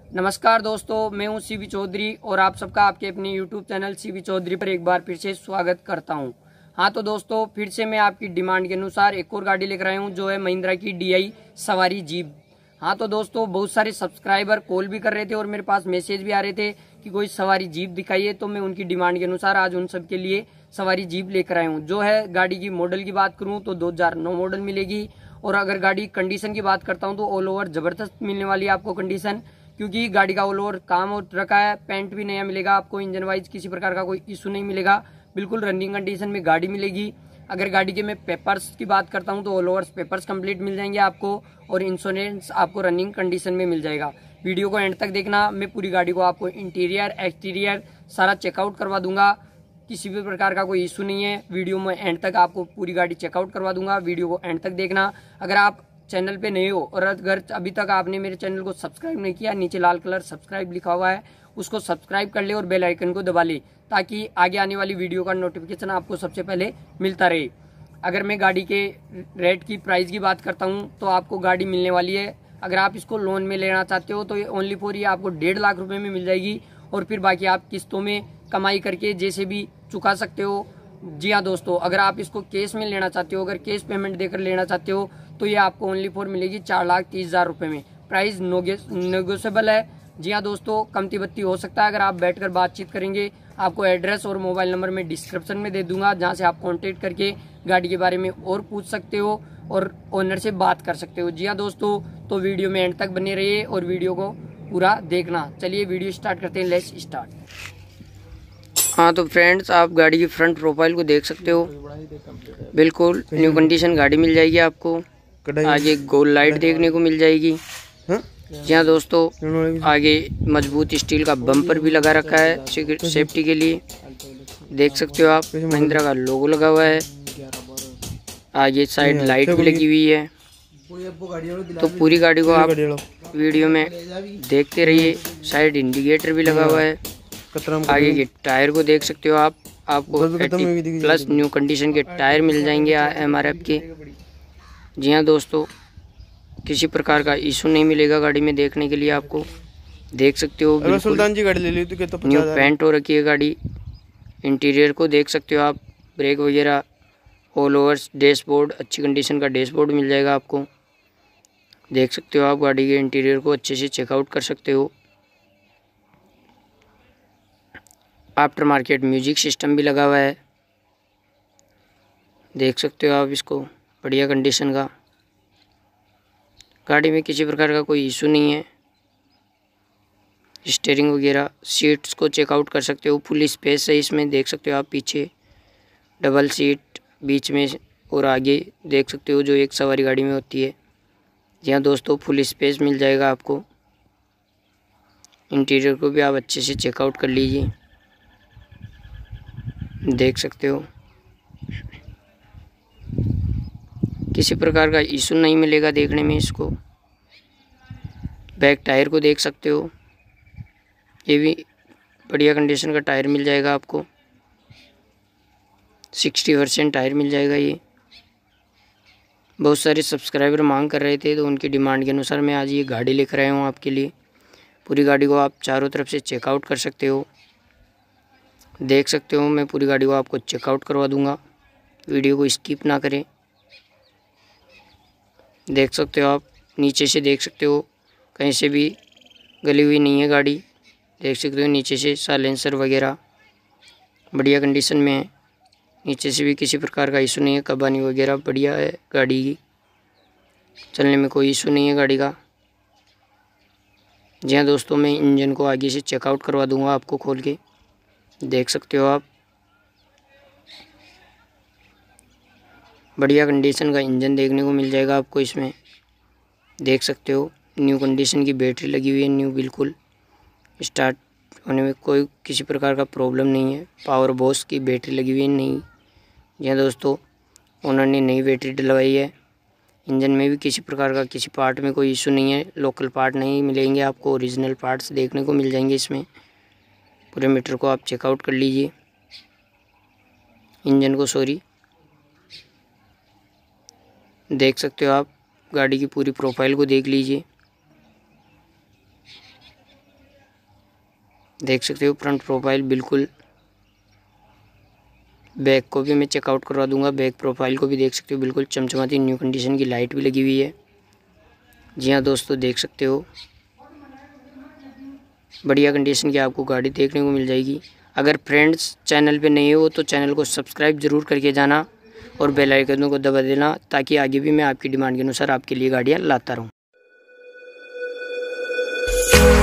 नमस्कार दोस्तों, मैं हूं सीवी चौधरी और आप सबका आपके अपने यूट्यूब चैनल सीवी चौधरी पर एक बार फिर से स्वागत करता हूं। हाँ तो दोस्तों, फिर से मैं आपकी डिमांड के अनुसार एक और गाड़ी लेकर आया हूं जो है महिंद्रा की DI सवारी जीप। हाँ तो दोस्तों, बहुत सारे सब्सक्राइबर कॉल भी कर रहे थे और मेरे पास मैसेज भी आ रहे थे कि कोई सवारी जीप दिखाइए, तो मैं उनकी डिमांड के अनुसार आज उन सब के लिए सवारी जीप लेकर आया हूँ। जो है गाड़ी की मॉडल की बात करूँ तो 2009 मॉडल मिलेगी। और अगर गाड़ी कंडीशन की बात करता हूँ तो ऑल ओवर जबरदस्त मिलने वाली है आपको कंडीशन, क्योंकि गाड़ी का ऑल ओवर काम हो रखा है। पेंट भी नया मिलेगा आपको, इंजन वाइज किसी प्रकार का कोई इशू नहीं मिलेगा, बिल्कुल रनिंग कंडीशन में गाड़ी मिलेगी। अगर गाड़ी के मैं पेपर्स की बात करता हूं तो ऑल ओवर पेपर्स कंप्लीट मिल जाएंगे आपको और इंश्योरेंस आपको रनिंग कंडीशन में मिल जाएगा। वीडियो को एंड तक देखना, मैं पूरी गाड़ी को आपको इंटीरियर एक्सटीरियर सारा चेकआउट करवा दूंगा, किसी भी प्रकार का कोई इशू नहीं है। वीडियो में एंड तक आपको पूरी गाड़ी चेकआउट करवा दूंगा, वीडियो को एंड तक देखना। अगर आप चैनल पे नए हो और अगर अभी तक आपने मेरे चैनल को सब्सक्राइब नहीं किया, नीचे लाल कलर सब्सक्राइब लिखा हुआ है, उसको सब्सक्राइब कर ले और बेल आइकन को दबा ले, ताकि आगे आने वाली वीडियो का नोटिफिकेशन आपको सबसे पहले मिलता रहे। अगर मैं गाड़ी के रेट की प्राइस की बात करता हूँ तो आपको गाड़ी मिलने वाली है, अगर आप इसको लोन में लेना चाहते हो तो ये ओनली फॉर ये आपको 1.5 लाख रुपए में मिल जाएगी और फिर बाकी आप किस्तों में कमाई करके जैसे भी चुका सकते हो। जी हाँ दोस्तों, अगर आप इसको कैश में लेना चाहते हो, अगर कैश पेमेंट देकर लेना चाहते हो तो ये आपको ओनली फॉर मिलेगी 4,30,000 रुपए में। प्राइस नेगोशिएबल है। जी हाँ दोस्तों, कमती बत्ती हो सकता है। अगर आप बैठकर बातचीत करेंगे, आपको एड्रेस और मोबाइल नंबर मैं डिस्क्रिप्शन में दे दूंगा, जहां से आप कांटेक्ट करके गाड़ी के बारे में और पूछ सकते हो और ओनर से बात कर सकते हो। जी हाँ दोस्तों, तो वीडियो में एंड तक बने रहिए और वीडियो को पूरा देखना। चलिए वीडियो स्टार्ट करते हैं, लेट्स स्टार्ट। हाँ तो फ्रेंड्स, आप गाड़ी की फ्रंट प्रोफाइल को देख सकते हो, बिल्कुल न्यू कंडीशन गाड़ी मिल जाएगी आपको। आगे गोल लाइट देखने को मिल जाएगी। जी हाँ दोस्तों, आगे मजबूत स्टील का बम्पर भी लगा रखा है सेफ्टी के लिए, देख सकते हो आप। महिंद्रा का लोगो लगा हुआ है, आगे साइड लाइट भी लगी हुई है। तो पूरी गाड़ी को आप वीडियो में देखते रहिए। साइड इंडिकेटर भी लगा हुआ है। आगे के टायर को देख सकते हो आप, आपको 80+ न्यू कंडीशन के टायर मिल जाएंगे MRF के। जी हाँ दोस्तों, किसी प्रकार का इशू नहीं मिलेगा गाड़ी में देखने के लिए आपको, देख सकते हो। बिल्कुल सुल्तान जी गाड़ी ले ली तो न्यू पेंट हो रखी है गाड़ी। इंटीरियर को देख सकते हो आप, ब्रेक वगैरह ऑल ओवर, डैशबोर्ड अच्छी कंडीशन का डैशबोर्ड मिल जाएगा आपको, देख सकते हो आप। गाड़ी के इंटीरियर को अच्छे से चेकआउट कर सकते हो। आफ्टर मार्केट म्यूजिक सिस्टम भी लगा हुआ है, देख सकते हो आप इसको, बढ़िया कंडीशन का। गाड़ी में किसी प्रकार का कोई इशू नहीं है। स्टीयरिंग वगैरह, सीट्स को चेकआउट कर सकते हो, फुल स्पेस है इसमें, देख सकते हो आप। पीछे डबल सीट बीच में और आगे देख सकते हो, जो एक सवारी गाड़ी में होती है। जी हाँ दोस्तों, फुल स्पेस मिल जाएगा आपको। इंटीरियर को भी आप अच्छे से चेकआउट कर लीजिए, देख सकते हो। किसी प्रकार का इशू नहीं मिलेगा देखने में इसको। बैक टायर को देख सकते हो, ये भी बढ़िया कंडीशन का टायर मिल जाएगा आपको, 60% टायर मिल जाएगा ये। बहुत सारे सब्सक्राइबर मांग कर रहे थे, तो उनकी डिमांड के अनुसार मैं आज ये गाड़ी लेकर आया हूँ आपके लिए। पूरी गाड़ी को आप चारों तरफ से चेकआउट कर सकते हो, देख सकते हो। मैं पूरी गाड़ी को आपको चेकआउट करवा दूंगा, वीडियो को स्किप ना करें। देख सकते हो आप, नीचे से देख सकते हो, कहीं से भी गली हुई नहीं है गाड़ी, देख सकते हो। नीचे से साइलेंसर वगैरह बढ़िया कंडीशन में है, नीचे से भी किसी प्रकार का इशू नहीं है। कबानी वगैरह बढ़िया है गाड़ी की, चलने में कोई इशू नहीं है गाड़ी का। जी हाँ दोस्तों, मैं इंजन को आगे से चेकआउट करवा दूंगा आपको खोल के, देख सकते हो आप। बढ़िया कंडीशन का इंजन देखने को मिल जाएगा आपको इसमें, देख सकते हो। न्यू कंडीशन की बैटरी लगी हुई है, न्यू, बिल्कुल स्टार्ट होने में कोई किसी प्रकार का प्रॉब्लम नहीं है। पावर बॉस की बैटरी लगी हुई है नई। जी हाँ दोस्तों, ओनर ने नई बैटरी डलवाई है। इंजन में भी किसी प्रकार का किसी पार्ट में कोई इशू नहीं है, लोकल पार्ट नहीं मिलेंगे आपको, ओरिजिनल पार्ट्स देखने को मिल जाएंगे इसमें। पूरे मीटर को आप चेकआउट कर लीजिए, इंजन को, सॉरी, देख सकते हो आप। गाड़ी की पूरी प्रोफाइल को देख लीजिए, देख सकते हो फ्रंट प्रोफाइल बिल्कुल। बैक को भी मैं चेकआउट करवा दूंगा। बैक प्रोफाइल को भी देख सकते हो बिल्कुल चमचमाती न्यू कंडीशन की लाइट भी लगी हुई है। जी हाँ दोस्तों, देख सकते हो बढ़िया कंडीशन की आपको गाड़ी देखने को मिल जाएगी। अगर फ्रेंड्स चैनल पे नए हो तो चैनल को सब्सक्राइब ज़रूर करके जाना और बेल आइकन को दबा देना, ताकि आगे भी मैं आपकी डिमांड के अनुसार आपके लिए गाड़ियाँ लाता रहूँ।